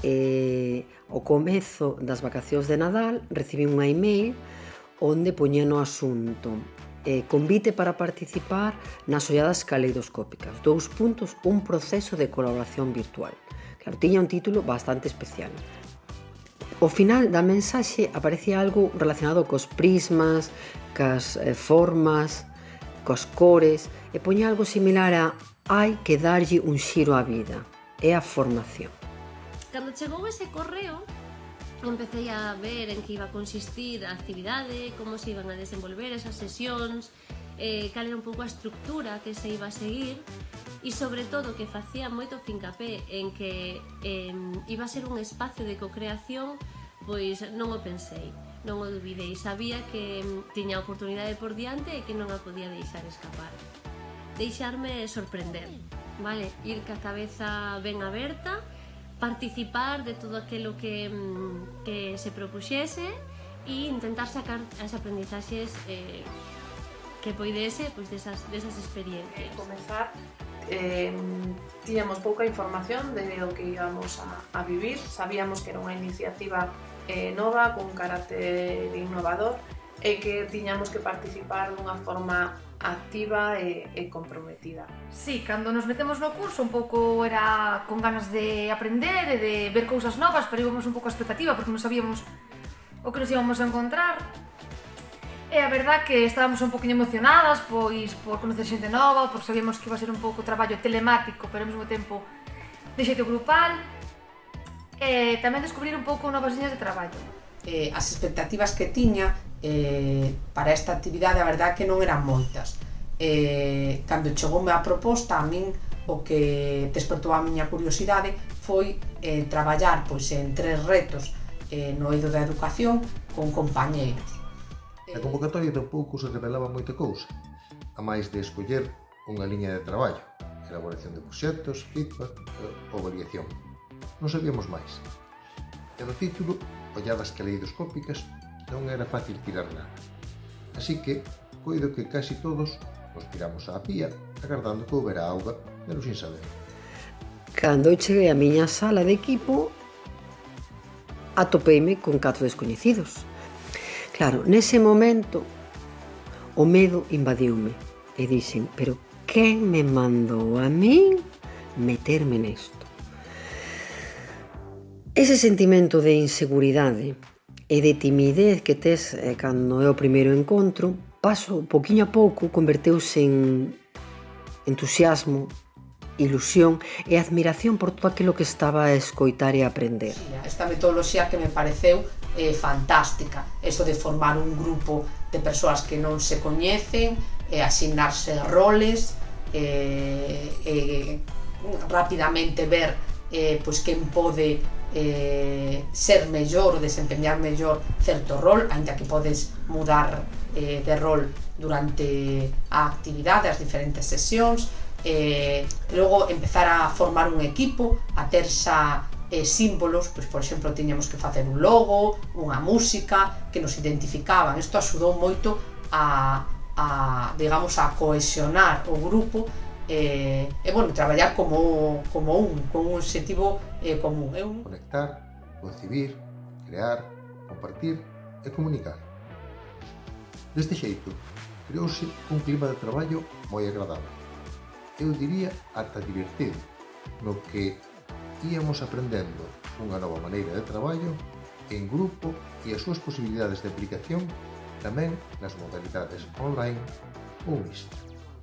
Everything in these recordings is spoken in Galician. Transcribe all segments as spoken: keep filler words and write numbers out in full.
E ao comezo das vacacións de Nadal recibí unha email onde poñía no asunto eh, convite para participar nas olladas caleidoscópicas, dous puntos, un proceso de colaboración virtual. Claro, tiña un título bastante especial. Ao final da mensaxe aparecía algo relacionado cos prismas, cas eh, formas, cos cores, e poñía algo similar a hai que darlle un xiro á vida, é a formación. Cando chegou ese correo, empecé a ver en que iba a consistir a actividade, como se iban a desenvolver esas sesións, eh, cal era un pouco a estructura que se iba a seguir e, sobre todo, que facía moito fincapé en que eh, iba a ser un espacio de cocreación, pois non o pensei, non o dubidei, sabía que tiña a oportunidade por diante e que non a podía deixar escapar. Deixarme sorprender, vale? Ir ca cabeza ben aberta, participar de todo aquilo que, que se propuxese e intentar sacar as aprendizaxes eh, que poidese pois, desas, desas experiencias. Comezar, eh, tiñamos pouca información de o que íbamos a, a vivir, sabíamos que era unha iniciativa eh, nova, con carácter innovador e que tiñamos que participar dunha forma activa e, e comprometida. Sí, cando nos metemos no curso un pouco era con ganas de aprender e de ver cousas novas, pero íbamos un pouco a expectativa porque non sabíamos o que nos íbamos a encontrar. E a verdad que estábamos un poquinho emocionadas pois por conocer xente nova, porque sabíamos que iba a ser un pouco traballo telemático, pero ao mesmo tempo de xeito grupal. E tamén descubrir un pouco novas liñas de traballo. Eh, as expectativas que tiña eh, para esta actividade a verdad que non eran moitas. Eh, cando chegoume a proposta, a min o que despertou a miña curiosidade foi eh, traballar pois, en tres retos eh, no eido da educación con compañeiros. A convocatoria tampouco se revelaba moita cousa, a máis de escoller unha liña de traballo, elaboración de proxectos, feedback ou avaliación. Non sabíamos máis. E do título, olladas caleidoscópicas, non era fácil tirar nada. Así que, coido que casi todos nos tiramos á pía, agardando que houbera auga, pero sin saber. Cando eu cheguei á miña sala de equipo, atopeime con catro descoñecidos. Claro, nese momento, o medo invadiume e dixen, pero quen me mandou a min meterme nesto? Ese sentimento de inseguridade e de timidez que tes eh, cando é o primeiro encontro, paso, pouquiño a pouco, converteuse en entusiasmo, ilusión e admiración por todo aquilo que estaba a escoitar e a aprender. Esta metodoloxía que me pareceu eh, fantástica, eso de formar un grupo de persoas que non se coñecen, eh, asignarse roles, eh, eh, rapidamente ver eh, pois quen pode eh, ser mellor ou desempeñar mellor certo rol, aínda que podes mudar eh, de rol durante a actividade, as diferentes sesións, eh, logo empezar a formar un equipo, a ter xa eh, símbolos, pois, por exemplo, tiñamos que facer un logo, unha música que nos identificaban. Isto axudou moito a, a digamos, a cohesionar o grupo e, e bueno, traballar como, como un, con un objetivo eh, común. É un... Conectar, concebir, crear, compartir e comunicar. Deste xeito, creouse un clima de traballo moi agradable. Eu diría ata divertido, no que íamos aprendendo unha nova maneira de traballo en grupo e as súas posibilidades de aplicación tamén nas modalidades online ou mixtas.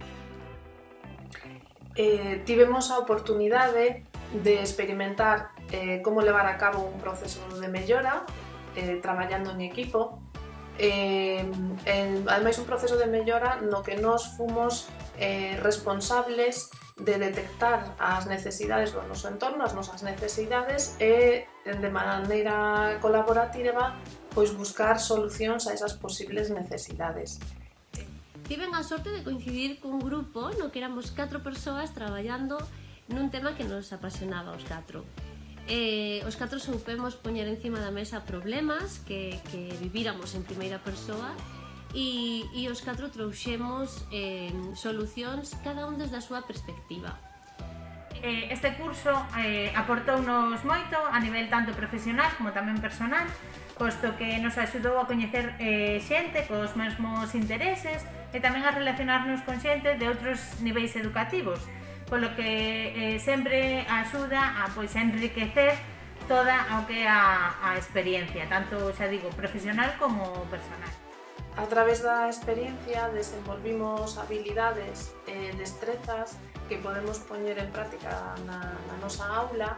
Eh, tivemos a oportunidade de experimentar eh, como levar a cabo un proceso de mellora eh, traballando en equipo. Eh, en, ademais un proceso de mellora no que nós fomos eh, responsables de detectar as necesidades do noso entorno, as nosas necesidades e de maneira colaborativa pois buscar solucións a esas posibles necesidades. Tiven a sorte de coincidir cun grupo no que éramos catro persoas traballando nun tema que nos apasionaba aos catro. Eh, os catro soupemos poñer encima da mesa problemas que, que vivíramos en primeira persoa e, e os catro trouxemos eh, solucións cada un desde a súa perspectiva. eh, este curso eh, aportounos moito a nivel tanto profesional como tamén personal, posto que nos axudou a coñecer eh, xente cos mesmos intereses e tamén a relacionarnos con xente de outros niveis educativos, polo que eh, sempre axuda a, pois, a enriquecer toda o que é a, a experiencia, tanto, xa digo, profesional como personal. A través da experiencia desenvolvimos habilidades e destrezas que podemos poñer en práctica na, na nosa aula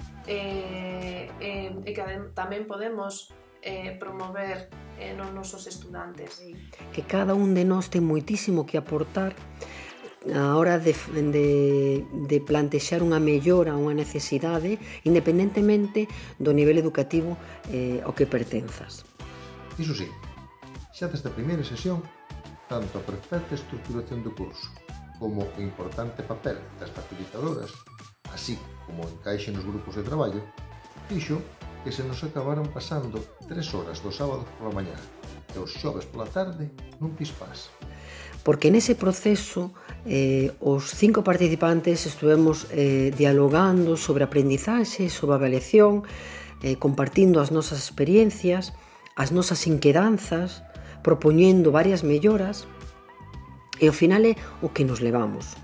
e, e, e que tamén podemos eh, promover eh, nos nosos estudantes. Que cada un de nós ten moitísimo que aportar a hora de, de, de plantexar unha mellora, unha necesidade, independentemente do nivel educativo eh, ao que pertenzas. Iso sí, xa desde a primeira sesión, tanto a perfecta estructuración do curso como o importante papel das facilitadoras, así como o encaixe nos grupos de traballo, fixo que se nos acabaron pasando tres horas do sábado pola mañá e os xoves pola tarde nun pispás. Porque nese proceso eh, os cinco participantes estuvemos eh, dialogando sobre aprendizaxe, sobre avaliación, eh, compartindo as nosas experiencias, as nosas inquedanzas, propoñendo varias melloras e ao final é o que nos levamos.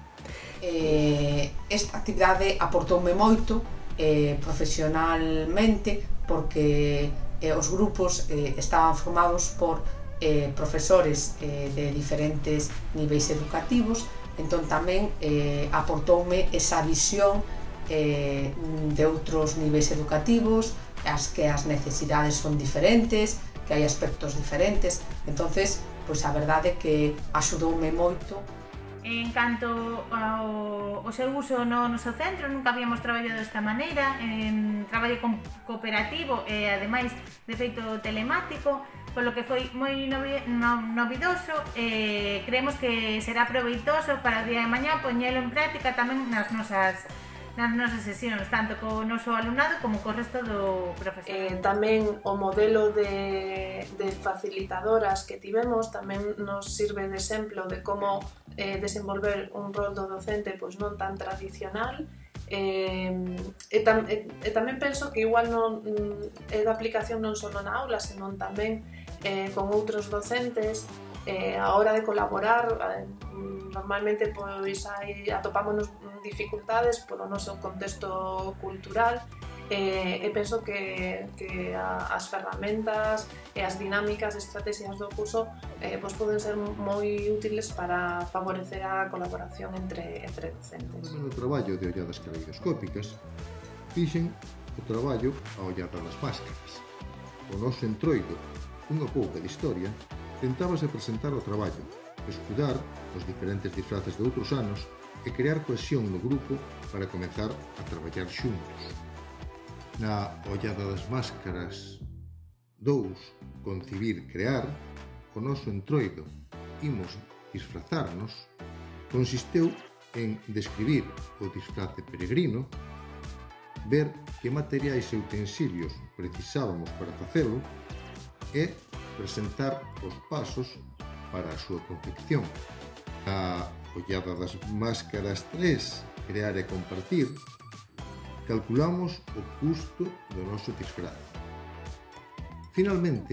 Eh, esta actividade aportoume moito eh, profesionalmente porque eh, os grupos eh, estaban formados por eh, profesores eh, de diferentes niveis educativos, entón tamén eh, aportoume esa visión eh, de outros niveis educativos, as que as necesidades son diferentes, que hai aspectos diferentes, entonces, pois a verdade é que axudoume moito. En canto ao, ao seu uso no noso centro, nunca habíamos traballado desta maneira, en traballo cooperativo e, ademais, de feito telemático, polo que foi moi novi, no, novidoso e creemos que será proveitoso para o día de mañá poñelo en práctica tamén nas nosas nas nosas sesións, tanto co noso alumnado como co resto do profesorado. Eh, tamén o modelo de, de facilitadoras que tivemos tamén nos sirve de exemplo de como eh, desenvolver un rol do docente pois non tan tradicional. Eh, e, tam, e, e tamén penso que igual non é da aplicación non só na aula, senón tamén eh, con outros docentes eh, a hora de colaborar. Eh, normalmente pois hai, atopámonos dificultades polo noso contexto cultural e, e penso que, que a, as ferramentas e as dinámicas e estrategias do curso eh, pois poden ser moi útiles para favorecer a colaboración entre, entre docentes. No traballo de olladas caleidoscópicas fixen o traballo a ollada das máscaras. O noso entroido, unha pouca de historia, tentábase presentar o traballo, escudar os diferentes disfraces de outros anos e crear cohesión no grupo para comezar a traballar xuntos. Na ollada das máscaras dous, concibir crear, o noso entroido imos disfrazarnos, consisteu en describir o disfrace peregrino, ver que materiais e utensilios precisábamos para facelo e presentar os pasos para a súa confección. A ollada das máscaras tres, crear e compartir, calculamos o custo do noso disfraz. Finalmente,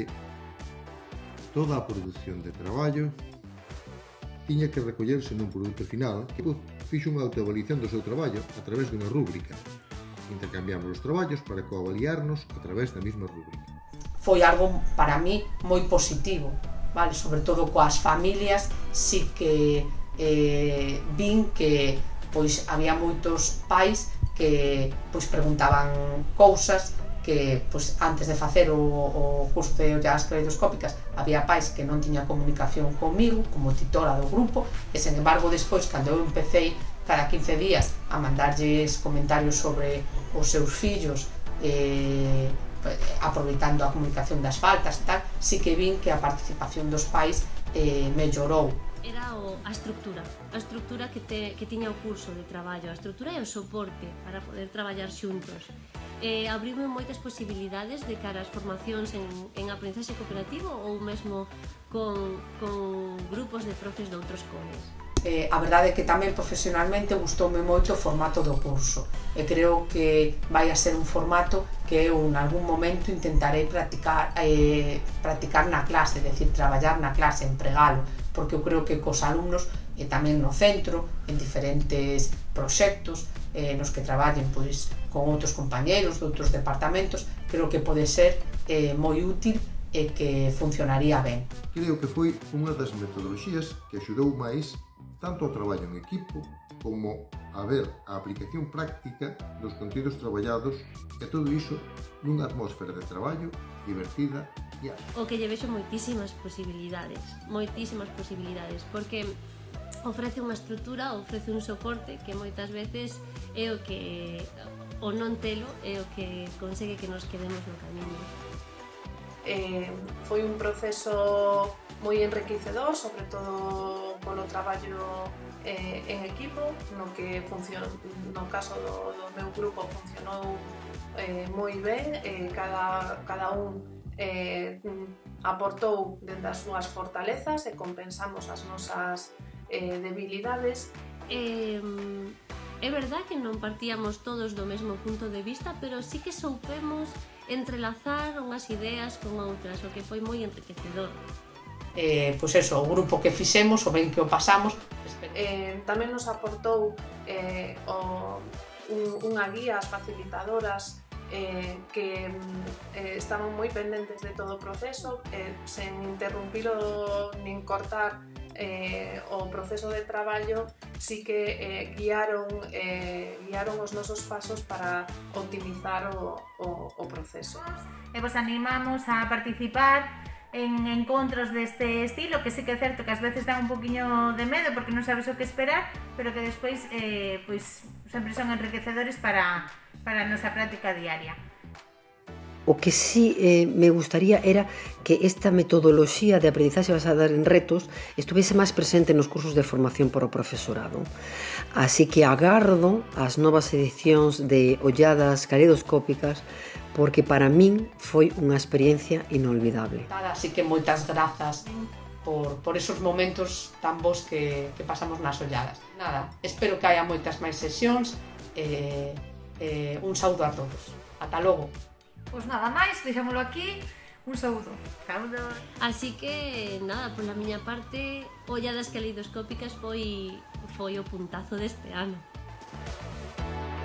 toda a produción de traballo tiña que recollerse nun produto final que fixo unha autoavaliación do seu traballo a través dunha rúbrica. Intercambiamos os traballos para coavaliarnos a través da mesma rúbrica. Foi algo para mí moi positivo, vale? Sobre todo coas familias, si que eh, vin que pois había moitos pais que pois preguntaban cousas que pois antes de facer o, o curso de olladas caleidoscópicas había pais que non tiñan comunicación comigo como titora do grupo e, sen embargo, despois, cando eu empecé cada quince días a mandarlles comentarios sobre os seus fillos, eh, aproveitando a comunicación das faltas e tal, si que vin que a participación dos pais eh, mellorou. Era o, a estructura, a estructura que, te, que tiña o curso de traballo, a estructura e o soporte para poder traballar xuntos. Eh, abriume moitas posibilidades de cara ás formacións en, en aprendizaxe cooperativo ou mesmo con, con grupos de profes de outros coles. Eh, a verdade é que tamén profesionalmente gustoume moito o formato do curso e creo que vai a ser un formato que eu en algún momento intentarei practicar, eh, practicar na clase, é dicir, traballar na clase, empregalo, porque eu creo que cos alumnos e tamén no centro, en diferentes proxectos eh, nos que traballen pois, con outros compañeiros de outros departamentos, creo que pode ser eh, moi útil e que funcionaría ben. Creo que foi unha das metodoloxías que axudou máis tanto ao traballo en equipo como a ver a aplicación práctica dos contidos traballados e todo iso nunha atmósfera de traballo divertida e ágil. O que lle vexo moitísimas posibilidades, moitísimas posibilidades, porque ofrece unha estrutura, ofrece un soporte que moitas veces é o que o non telo é o que consegue que nos quedemos no camiño. Eh, foi un proceso moi enriquecedor, sobre todo polo traballo eh, en equipo, no que funcion, no caso do, do meu grupo funcionou eh, moi ben, eh, cada, cada un eh, aportou dentro das súas fortalezas e compensamos as nosas eh, debilidades. Eh, é verdad que non partíamos todos do mesmo punto de vista, pero sí que soupemos entrelazar unhas ideas con outras, o que foi moi enriquecedor. Eh, pois eso, o grupo que fixemos, o ben que o pasamos. Eh, tamén nos aportou eh, o, un, unha guía, as facilitadoras eh, que eh, estaban moi pendentes de todo o proceso, eh, sen interrumpilo nin cortar eh, o proceso de traballo, sí que eh, guiaron, eh, guiaron os nosos pasos para optimizar o, o, o proceso. E vos animamos a participar en encontros deste estilo, que sí que é certo que ás veces dá un poquinho de medo porque non sabes o que esperar, pero que despois eh, pois, sempre son enriquecedores para, para a nosa práctica diaria. O que sí eh, me gustaría era que esta metodoloxía de aprendizaxe basada en retos estuviese máis presente nos cursos de formación para o profesorado. Así que agardo as novas edicións de Olladas Caleidoscópicas, porque para min foi unha experiencia inolvidable. Así que moitas grazas por, por esos momentos tan bons que, que pasamos nas olladas. Nada, espero que haya moitas máis sesións e eh, eh, un saúdo a todos. Ata logo. Pois nada máis, deixámoslo aquí. Un saúdo. Saúdo. Así que, nada, pola miña parte, Olladas Caleidoscópicas foi, foi o puntazo deste ano.